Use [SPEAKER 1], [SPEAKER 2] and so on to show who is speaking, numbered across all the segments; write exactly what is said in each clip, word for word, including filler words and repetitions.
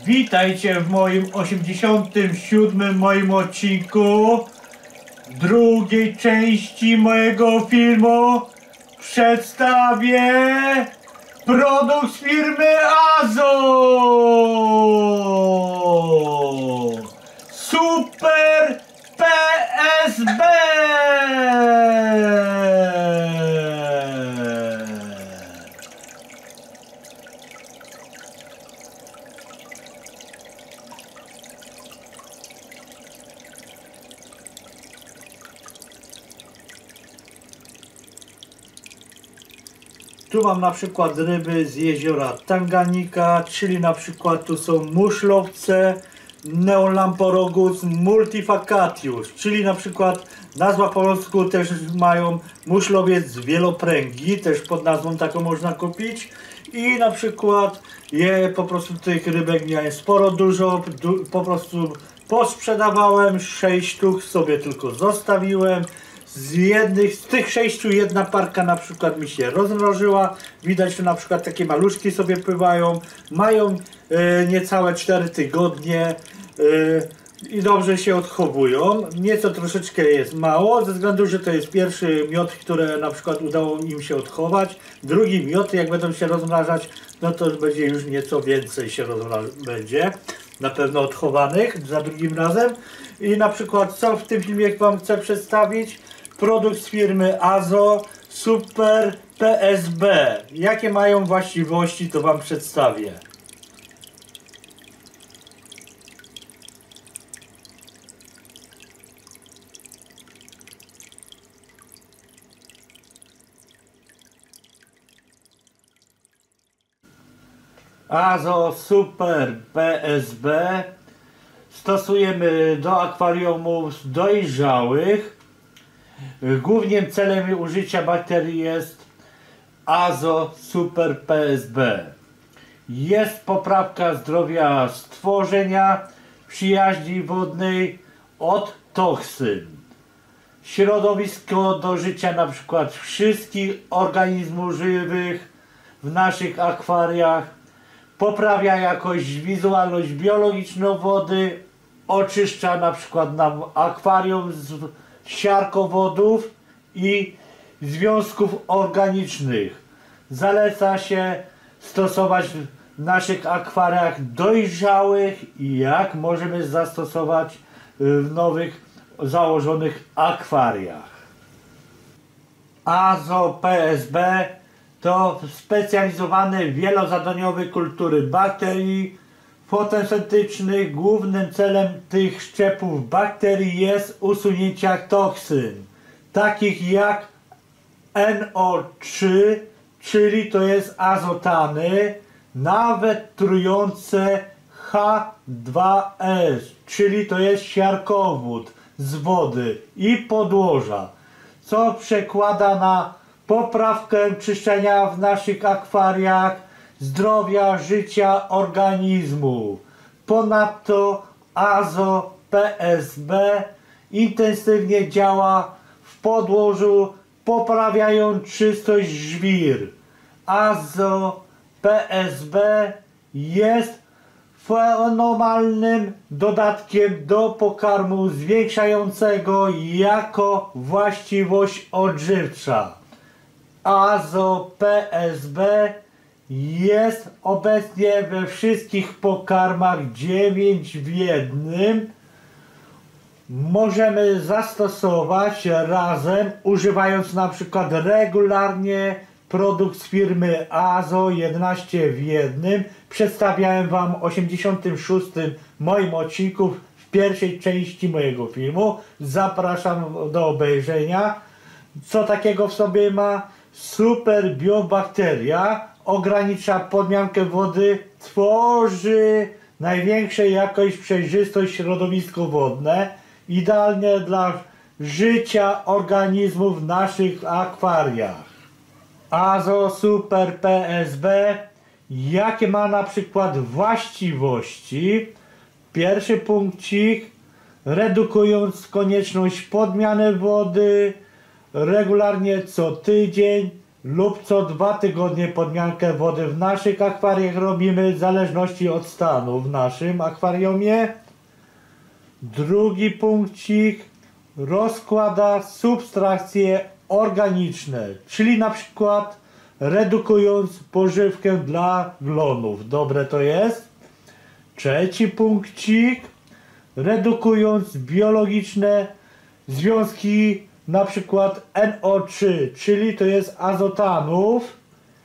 [SPEAKER 1] Witajcie w moim osiemdziesiątym siódmym moim odcinku drugiej części mojego filmu. Przedstawię produkt z firmy Azo Super P S B. Tu mam na przykład ryby z jeziora Tanganika, czyli na przykład tu są muszlowce Neolamporogus multifacatius, czyli na przykład nazwa po polsku też mają muszlowiec wielopręgi, też pod nazwą taką można kupić. I na przykład je po prostu tych rybek miałem sporo, dużo, du, po prostu posprzedawałem, sześć sztuk sobie tylko zostawiłem. Z jednych, z tych sześciu jedna parka na przykład mi się rozmrożyła. Widać, że na przykład takie maluszki sobie pływają. Mają e, niecałe cztery tygodnie e, i dobrze się odchowują. Nieco troszeczkę jest mało, ze względu, że to jest pierwszy miod, który na przykład udało im się odchować. Drugi miod, jak będą się rozmrażać, no to będzie już nieco więcej się rozmrażać będzie. Na pewno odchowanych za drugim razem. I na przykład co w tym filmie wam chcę przedstawić? Produkt z firmy Azo Super P S B. Jakie mają właściwości, to wam przedstawię. Azo Super P S B stosujemy do akwariumów dojrzałych. Głównym celem użycia bakterii jest Azo Super P S B. Jest poprawka zdrowia stworzenia, przyjaźni wodnej od toksyn. Środowisko do życia na przykład wszystkich organizmów żywych w naszych akwariach. Poprawia jakość, wizualność biologiczną wody. Oczyszcza na przykład nam akwarium z siarkowodów i związków organicznych. Zaleca się stosować w naszych akwariach dojrzałych i jak możemy zastosować w nowych założonych akwariach. Azo P S B to specjalizowane wielozadaniowe kultury bakterii fotosyntetycznych. Głównym celem tych szczepów bakterii jest usunięcie toksyn, takich jak N O trzy, czyli to jest azotany, nawet trujące H dwa S, czyli to jest siarkowód z wody i podłoża, co przekłada na poprawkę czyszczenia w naszych akwariach, zdrowia, życia organizmu. Ponadto Azo P S B intensywnie działa w podłożu, poprawiając czystość żwir. Azo P S B jest fenomenalnym dodatkiem do pokarmu zwiększającego jako właściwość odżywcza. Azo P S B jest obecnie we wszystkich pokarmach dziewięć w jednym. Możemy zastosować razem, używając na przykład regularnie produkt z firmy Azo jedenaście w jednym. Przedstawiałem wam w osiemdziesiątym szóstym moim odcinku w pierwszej części mojego filmu. Zapraszam do obejrzenia. Co takiego w sobie ma? Super biobakteria, ogranicza podmiankę wody, tworzy największej jakość przejrzystość środowisko wodne, idealnie dla życia organizmów w naszych akwariach. Azo Super P S B, jakie ma na przykład właściwości? Pierwszy punkcik, redukując konieczność podmiany wody regularnie co tydzień, lub co dwa tygodnie podmiankę wody w naszych akwariach robimy w zależności od stanu w naszym akwariumie. Drugi punkcik rozkłada substrakcje organiczne, czyli na przykład redukując pożywkę dla glonów. Dobre to jest. Trzeci punkcik redukując biologiczne związki, na przykład N O trzy, czyli to jest azotanów.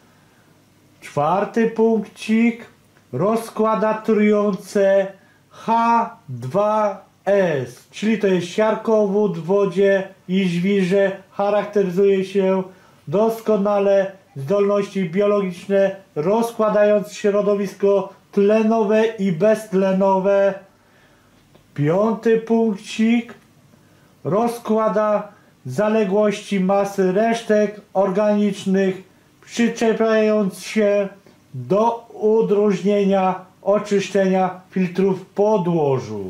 [SPEAKER 1] Czwarty punkcik rozkłada trujące H dwa S, czyli to jest siarkowód w wodzie i żwirze. Charakteryzuje się doskonale zdolności biologiczne, rozkładając środowisko tlenowe i beztlenowe. Piąty punkcik rozkłada zaległości masy resztek organicznych, przyczepiając się do udrożnienia oczyszczenia filtrów w podłożu.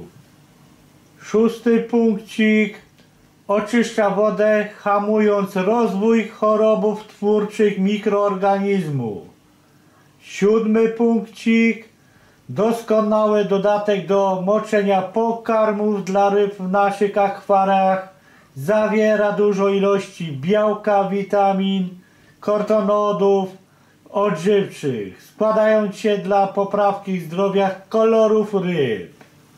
[SPEAKER 1] Szósty punkcik oczyszcza wodę, hamując rozwój chorobów twórczych mikroorganizmów. Siódmy punkcik doskonały dodatek do moczenia pokarmów dla ryb w naszych akwariach. Zawiera dużo ilości białka, witamin, kortonodów odżywczych, składając się dla poprawki zdrowia kolorów ryb.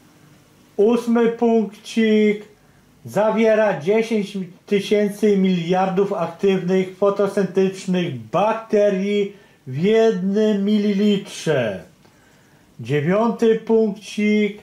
[SPEAKER 1] Ósmy punkcik zawiera dziesięć tysięcy miliardów aktywnych fotosyntetycznych bakterii w jednym mililitrze. Dziewiąty punkcik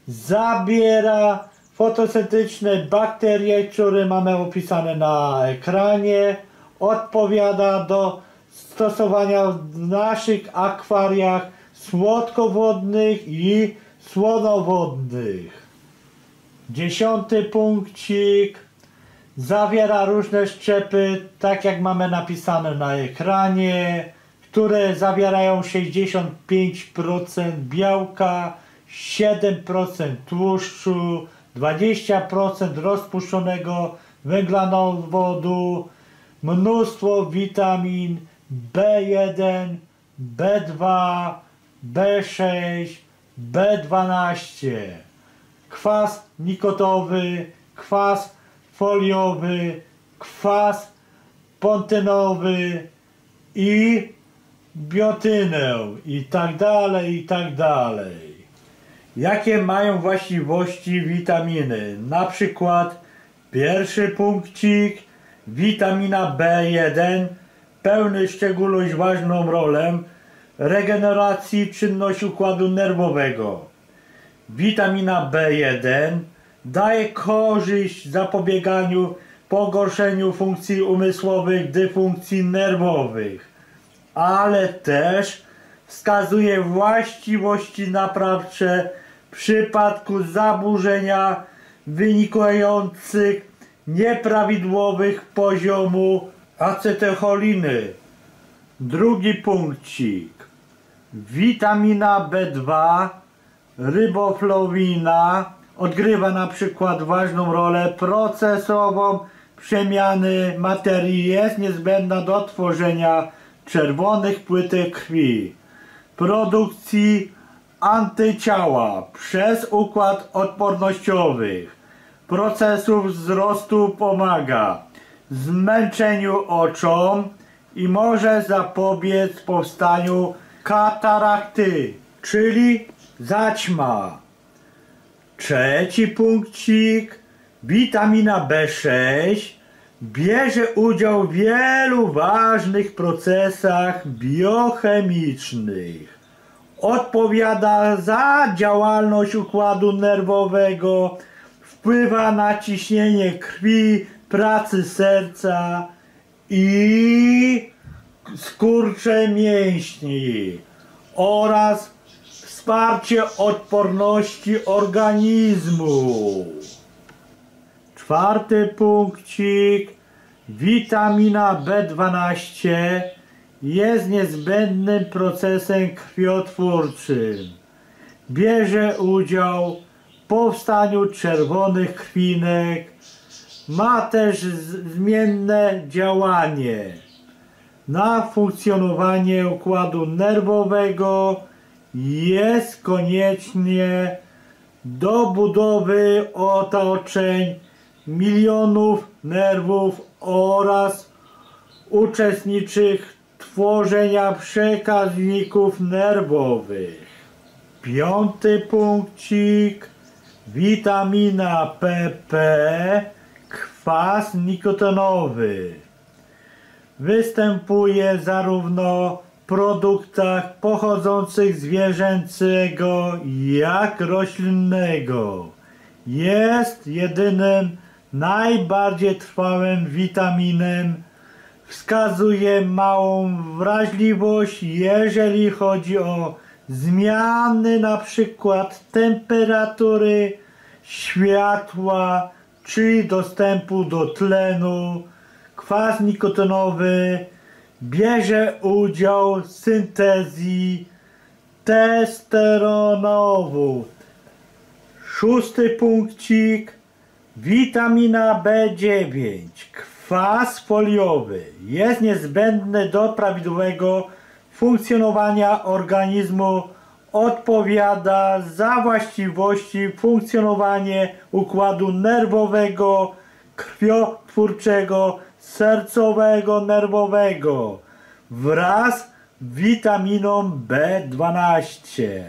[SPEAKER 1] zabiera fotosyntetyczne bakterie, które mamy opisane na ekranie. Odpowiada do stosowania w naszych akwariach słodkowodnych i słonowodnych. Dziesiąty punkcik zawiera różne szczepy, tak jak mamy napisane na ekranie, które zawierają sześćdziesiąt pięć procent białka, siedem procent tłuszczu, dwadzieścia procent rozpuszczonego węglanowodu, mnóstwo witamin B jeden, B dwa, B sześć, B dwanaście, kwas nikotowy, kwas foliowy, kwas pontynowy i biotynę i tak dalej, i tak dalej. Jakie mają właściwości witaminy? Na przykład pierwszy punkcik, witamina B jeden pełni szczególność ważną rolę regeneracji czynności układu nerwowego. Witamina B jeden daje korzyść zapobieganiu pogorszeniu funkcji umysłowych, dysfunkcji nerwowych, ale też wskazuje właściwości naprawcze w przypadku zaburzenia wynikających nieprawidłowych poziomu acetylcholiny. Drugi punkcik. Witamina B dwa, riboflawina odgrywa na przykład ważną rolę procesową przemiany materii. Jest niezbędna do tworzenia czerwonych płytek krwi, produkcji antyciała przez układ odpornościowy, procesów wzrostu pomaga, zmęczeniu oczom i może zapobiec powstaniu katarakty, czyli zaćma. Trzeci punkcik, witamina B sześć bierze udział w wielu ważnych procesach biochemicznych. Odpowiada za działalność układu nerwowego, wpływa na ciśnienie krwi, pracy serca i skurcze mięśni oraz wsparcie odporności organizmu. Czwarty punkcik, witamina B dwanaście jest niezbędnym procesem krwiotwórczym. Bierze udział w powstaniu czerwonych krwinek, ma też zmienne działanie. na funkcjonowanie układu nerwowego jest koniecznie do budowy otoczeń milionów nerwów oraz uczestniczych tworzenia przekaźników nerwowych. Piąty punkcik. Witamina P P, kwas nikotynowy. Występuje zarówno w produktach pochodzących z zwierzęcego, jak roślinnego. Jest jedynym najbardziej trwałym witaminem. Wskazuje małą wrażliwość, jeżeli chodzi o zmiany np. temperatury, światła, czy dostępu do tlenu. Kwas nikotynowy bierze udział w syntezji testosteronów. Szósty punkcik. Witamina B dziewięć. Kwas foliowy jest niezbędny do prawidłowego funkcjonowania organizmu. Odpowiada za właściwości funkcjonowania układu nerwowego, krwiotwórczego, sercowego, nerwowego wraz z witaminą B dwanaście.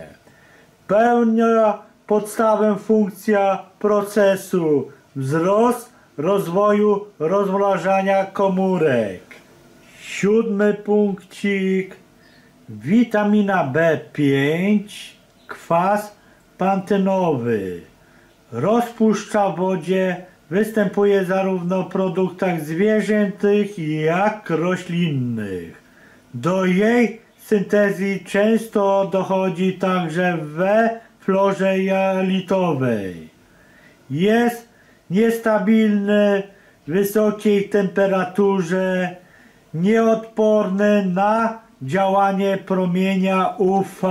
[SPEAKER 1] Pełnia podstawę funkcja procesu wzrost, rozwoju, rozmnażania komórek. Siódmy punkcik. Witamina B pięć, kwas pantenowy. Rozpuszcza w wodzie, występuje zarówno w produktach zwierzęcych, jak roślinnych. Do jej syntezji często dochodzi także we florze jelitowej. Jest niestabilny w wysokiej temperaturze, nieodporny na działanie promienia U V.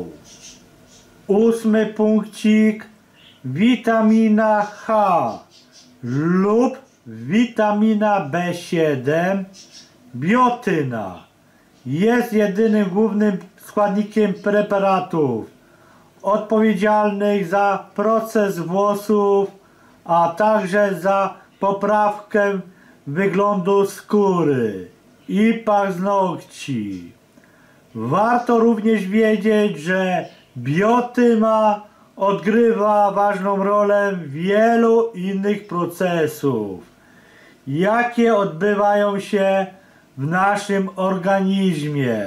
[SPEAKER 1] Ósmy punkcik. Witamina H lub witamina B siedem, biotyna. Jest jedynym głównym składnikiem preparatów odpowiedzialnych za proces włosów, a także za poprawkę wyglądu skóry i paznokci. Warto również wiedzieć, że biotyna odgrywa ważną rolę w wielu innych procesów, jakie odbywają się w naszym organizmie.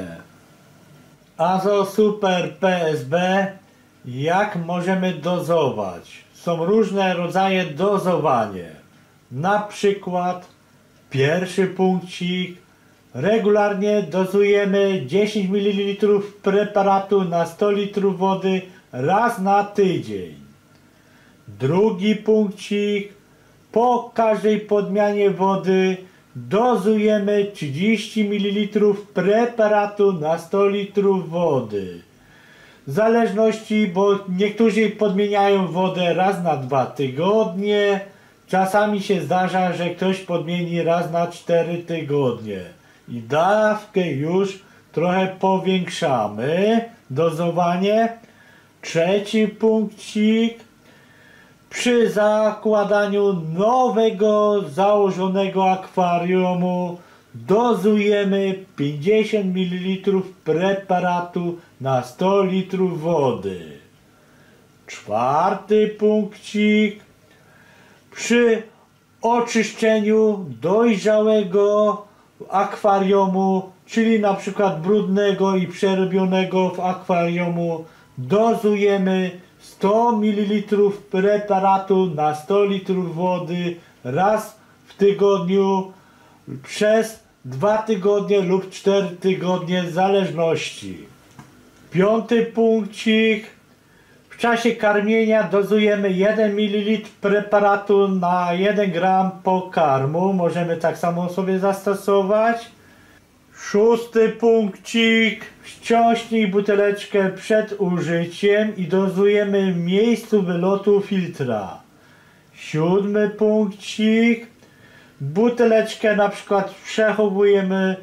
[SPEAKER 1] Azosuper P S B. Jak możemy dozować? Są różne rodzaje dozowania. Na przykład pierwszy punkcik. Regularnie dozujemy dziesięć mililitrów preparatu na sto litrów wody raz na tydzień. Drugi punkcik. Po każdej podmianie wody dozujemy trzydzieści mililitrów preparatu na sto litrów wody. W zależności, bo niektórzy podmieniają wodę raz na dwa tygodnie. Czasami się zdarza, że ktoś podmieni raz na cztery tygodnie. I dawkę już trochę powiększamy. Dozowanie. Trzeci punkcik. Przy zakładaniu nowego założonego akwariumu dozujemy pięćdziesiąt mililitrów preparatu na sto litrów wody. Czwarty punkcik. Przy oczyszczeniu dojrzałego akwariumu, czyli na przykład brudnego i przerobionego w akwariumu, dozujemy sto mililitrów preparatu na sto litrów wody raz w tygodniu przez dwa tygodnie lub cztery tygodnie w zależności. Piąty punkcik. W czasie karmienia dozujemy jeden mililitr preparatu na jeden gram pokarmu. Możemy tak samo sobie zastosować. Szósty punkcik. Wstrząśnij buteleczkę przed użyciem i dozujemy w miejscu wylotu filtra. Siódmy punkcik. Buteleczkę na przykład przechowujemy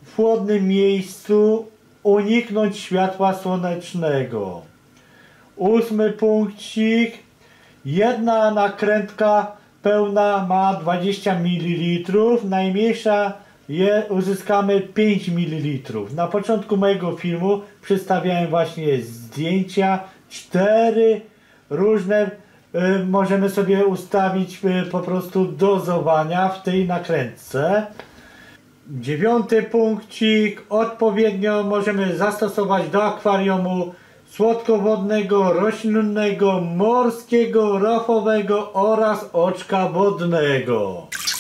[SPEAKER 1] w chłodnym miejscu uniknąć światła słonecznego. Ósmy punkcik. Jedna nakrętka pełna ma dwadzieścia mililitrów, najmniejsza je uzyskamy pięć mililitrów. Na początku mojego filmu przedstawiałem właśnie zdjęcia, cztery różne y, możemy sobie ustawić y, po prostu dozowania w tej nakrętce. Dziewiąty punkcik. Odpowiednio możemy zastosować do akwariumu słodkowodnego, roślinnego, morskiego, rafowego oraz oczka wodnego.